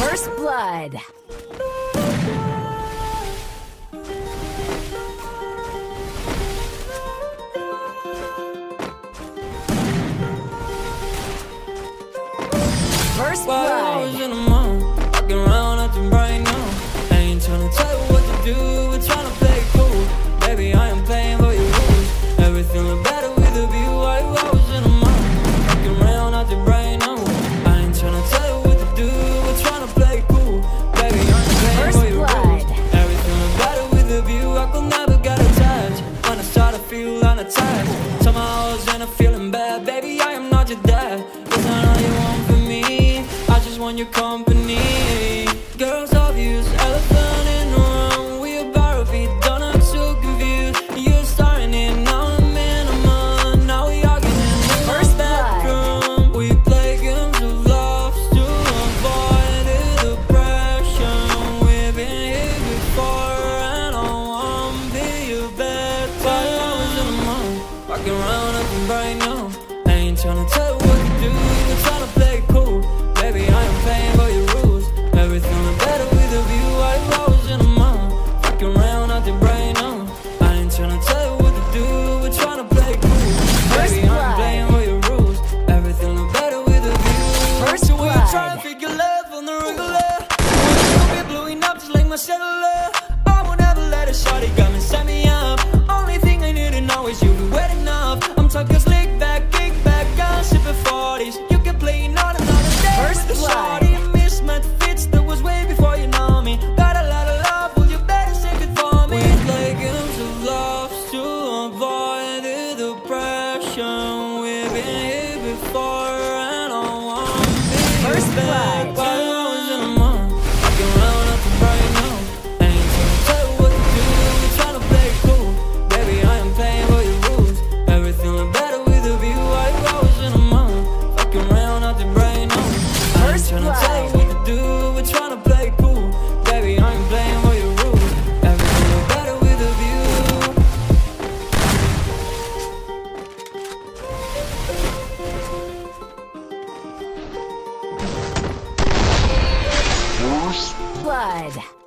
First blood. First blood. I was in the mall, walking around acting right now. I ain't tryna tell you what to do, we're tryna play cool. Baby, I am playing by your rules. Everything look better with a view. I was in the mall, walking around acting right now. I ain't tryna tell you what to do, we're tryna play cool. Baby, I am playing by your rules. Everything look better with a view. I could never get attached when I start to feel unattached. Somehow I was in a feeling bad. Baby, I am not your dad. It's not all you want from me, I just want your company. Girls obvious, elephant in the room. We about to be done, I'm so confused. You're starting it, now I'm in a month. Now we arguing in the bedroom. We play games of love to avoid the depression. We've been here before and I wanna be your best. While I was in the mall, walking around acting right now. I ain't tryna tell you what to do, we're tryna play cool. Baby, I am playing by your rules. Everything look better with a view. I was in a mall, fucking around acting right now. I ain't tryna tell you what to do, we're tryna play cool. Baby, I am playing by your rules. Everything look better with a view. So we're trying to figure love on the regular. We're blowing up just like my cellular. I won't ever let a shawty come and set me up. Only thing I need to know is you be wet enough. I'm talking slick back, kick back, gun sipping 40s. You can play another day with the shawty. Mismatch fits that was way before you know me. Got a lot of love, well you better save it for me. We play games of love to avoid the depression. We've been here before and I wanna be your best. While I was in the mall, walking around acting right now. I ain't tryna tell you what to do, we're tryna play cool. Baby, I am playing by your rules. Everything look better with a view. I was in the mall, walking around acting right now. I ain't tryna tell you what to do, we're tryna play cool. Baby, I ain't playing by your rules. Everything look better with a view. Blood.